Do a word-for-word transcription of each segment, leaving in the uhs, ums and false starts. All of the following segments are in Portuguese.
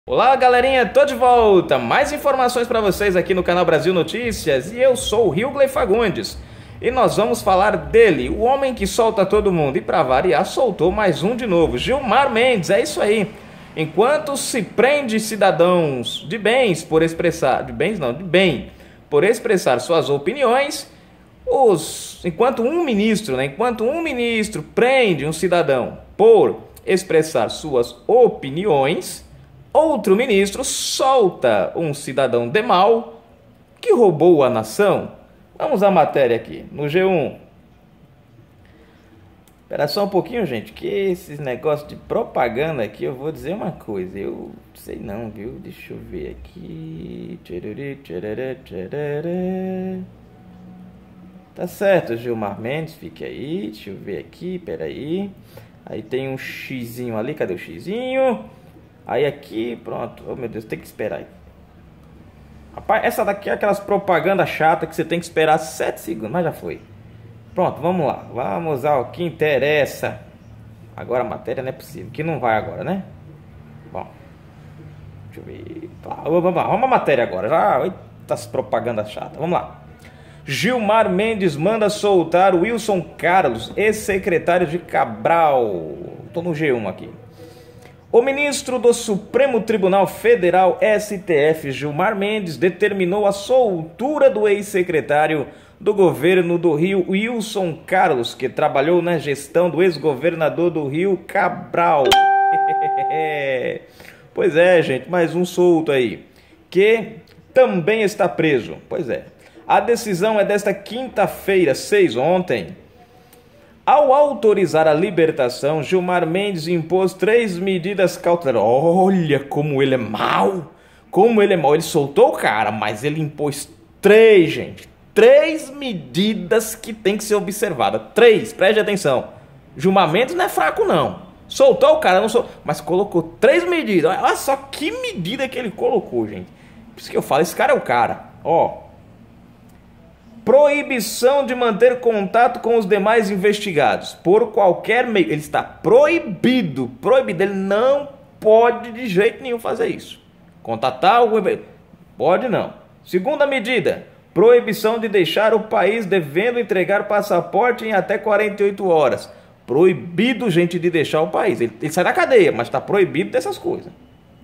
Olá galerinha, tô de volta, mais informações para vocês aqui no canal Brasil Notícias e eu sou o Hilgley Fagundes e nós vamos falar dele, o homem que solta todo mundo e para variar soltou mais um de novo, Gilmar Mendes, é isso aí. Enquanto se prende cidadãos de bens por expressar, de bens não, de bem, por expressar suas opiniões, os, enquanto um ministro, né, enquanto um ministro prende um cidadão por expressar suas opiniões, outro ministro solta um cidadão de mal que roubou a nação. Vamos à matéria aqui, no G um. Espera só um pouquinho, gente, que esses negócios de propaganda aqui, eu vou dizer uma coisa. Eu sei não, viu? Deixa eu ver aqui. Tá certo, Gilmar Mendes, fique aí. Deixa eu ver aqui, peraí. Aí tem um xizinho ali, cadê o xizinho? Aí aqui, pronto, oh meu Deus, tem que esperar aí. Rapaz, essa daqui é aquelas propagandas chatas que você tem que esperar sete segundos, mas já foi. Pronto, vamos lá, vamos ao que interessa. Agora a matéria não é possível, que não vai agora, né? Bom, deixa eu ver, vamos lá, vamos à matéria agora, já, eita, as propagandas chatas, vamos lá. Gilmar Mendes manda soltar Wilson Carlos, ex-secretário de Cabral. Tô no G um aqui. O ministro do Supremo Tribunal Federal, S T F, Gilmar Mendes, determinou a soltura do ex-secretário do governo do Rio, Wilson Carlos, que trabalhou na gestão do ex-governador do Rio, Cabral. Pois é, gente, mais um solto aí, que também está preso. Pois é. A decisão é desta quinta-feira, seis, ontem. Ao autorizar a libertação, Gilmar Mendes impôs três medidas cautelares. Olha como ele é mau! Como ele é mau! Ele soltou o cara, mas ele impôs três, gente. Três medidas que tem que ser observadas. Três, preste atenção. Gilmar Mendes não é fraco, não. Soltou o cara, não sou, mas colocou três medidas. Olha só que medida que ele colocou, gente. Por isso que eu falo, esse cara é o cara. Ó. Proibição de manter contato com os demais investigados por qualquer meio. Ele está proibido, proibido. Ele não pode de jeito nenhum fazer isso. Contatar algum... Pode não. Segunda medida, proibição de deixar o país devendo entregar passaporte em até quarenta e oito horas. Proibido, gente, de deixar o país. Ele, ele sai da cadeia, mas está proibido dessas coisas.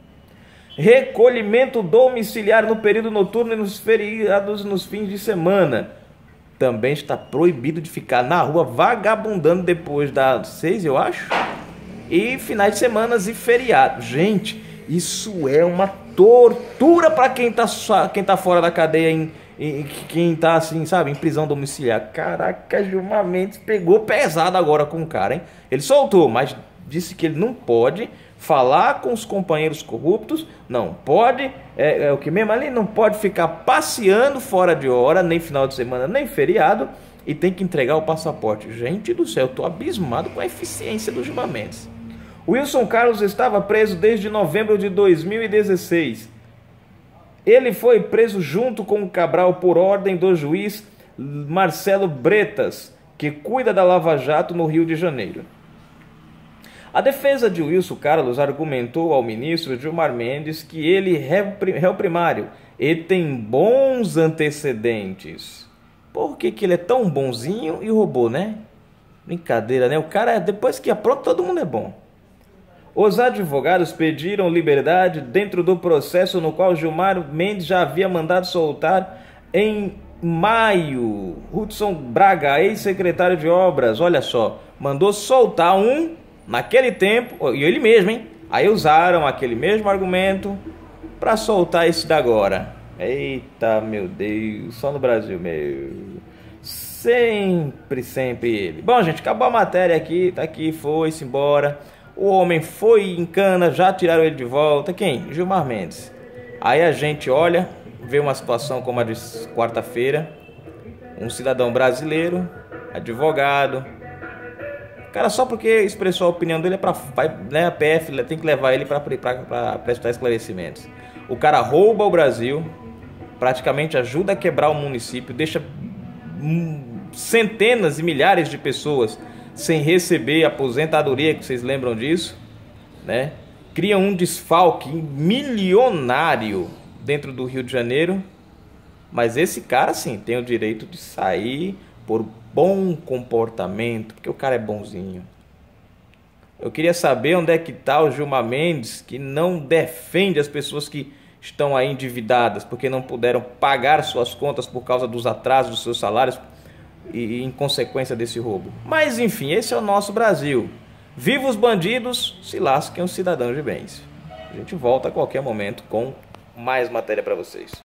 Recolhimento domiciliar no período noturno e nos feriados nos fins de semana. Também está proibido de ficar na rua vagabundando depois das seis, eu acho. E finais de semana e feriados. Gente, isso é uma tortura para quem está quem tá fora da cadeia, em, em, quem está assim, sabe, em prisão domiciliar. Caraca, Gilmar Mendes pegou pesado agora com o cara, hein? Ele soltou, mas disse que ele não pode falar com os companheiros corruptos, não pode, é, é o que mesmo ali, não pode ficar passeando fora de hora, nem final de semana, nem feriado, e tem que entregar o passaporte. Gente do céu, eu tô abismado com a eficiência do Gilmar Mendes. Wilson Carlos estava preso desde novembro de dois mil e dezesseis. Ele foi preso junto com o Cabral por ordem do juiz Marcelo Bretas, que cuida da Lava Jato no Rio de Janeiro. A defesa de Wilson Carlos argumentou ao ministro Gilmar Mendes que ele é réu primário e tem bons antecedentes. Por que que ele é tão bonzinho e roubou, né? Brincadeira, né? O cara, depois que apronta, todo mundo é bom. Os advogados pediram liberdade dentro do processo no qual Gilmar Mendes já havia mandado soltar em maio. Hudson Braga, ex-secretário de obras, olha só, mandou soltar um naquele tempo, e ele mesmo, hein? Aí usaram aquele mesmo argumento para soltar esse da agora. Eita, meu Deus, só no Brasil, meu. Sempre, sempre ele. Bom, gente, acabou a matéria aqui, tá aqui, foi-se embora. O homem foi em cana, já tiraram ele de volta. Quem? Gilmar Mendes. Aí a gente olha, vê uma situação como a de quarta-feira. Um cidadão brasileiro, advogado. Cara, só porque expressou a opinião dele é pra, vai, né, a P F tem que levar ele para prestar esclarecimentos. O cara rouba o Brasil, praticamente ajuda a quebrar o município, deixa hum, centenas e milhares de pessoas sem receber aposentadoria, que vocês lembram disso, né? cria um desfalque milionário dentro do Rio de Janeiro. Mas esse cara, sim, tem o direito de sair por bom comportamento, porque o cara é bonzinho. Eu queria saber onde é que está o Gilmar Mendes, que não defende as pessoas que estão aí endividadas, porque não puderam pagar suas contas por causa dos atrasos dos seus salários e em consequência desse roubo. Mas enfim, esse é o nosso Brasil. Viva os bandidos, se lasquem os cidadãos de bens. A gente volta a qualquer momento com mais matéria para vocês.